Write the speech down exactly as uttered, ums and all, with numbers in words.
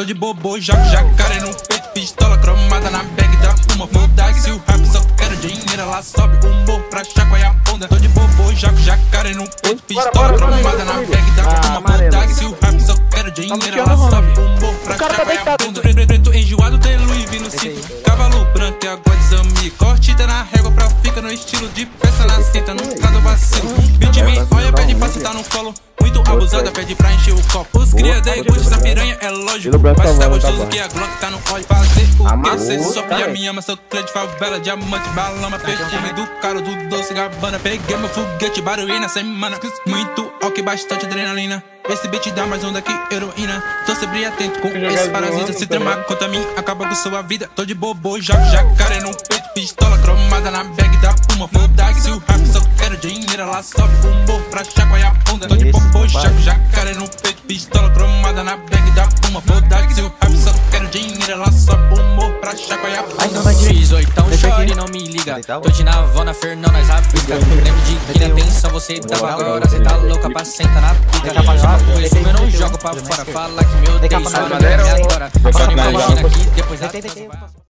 Tô de bobo, jogo jacaré no peito, pistola cromada na bag da uma. Foda-se o rap, só quero dinheiro, ela sobe o morro pra chacoalhar a bunda. Tô de bobo, jogo jacaré no peito, pistola cromada na bag da uma. Foda-se o rap, só quero dinheiro, ela sobe o morro pra chacoalhar a bunda. Preto enjoado de Louis V no cinto, cavalo branco e agora desame. Cortida na régua pra fica no estilo de peça na cinta, nunca do vacilo. Beat me olha, pede pra sentar no colo. Muito abusada, pede pra encher o copo. Os cria da iogurte, essa piranha é lógico. Mas tá gostoso que a Glock tá no óleo. Fazer o que cê sofre, a minha ama. Sou clã de favela, diamante, balama, perfume do caro, do doce, gabana. Peguei meu foguete, barulho na semana. Muito álcool, bastante adrenalina. Esse beat dá mais onda que heroína. Tô sempre atento com esse parasita. Se tramar contra mim, acaba com sua vida. Tô de bobo, jogo jacaré no peito, pistola cromada na bag da Puma. Foda-se o rap, só quero dinheiro, ela sobe o morro pra chacoalhar a bunda. Tô de bobo, jogo jacaré no peito, pistola cromada na bag da Puma. Foda-se o rap, só quero dinheiro, ela sobe o morro pra chacoalhar a bunda. Fiz oitão, chore, não me liga. Tô de navona, Fernão, nós rabisca. Lembro de que na atenção você dava agora. Cê tá louca pra sentar na pica. Isso eu não jogo pra fora, fala que me odeia, só não me adora. Só não imagina que depois da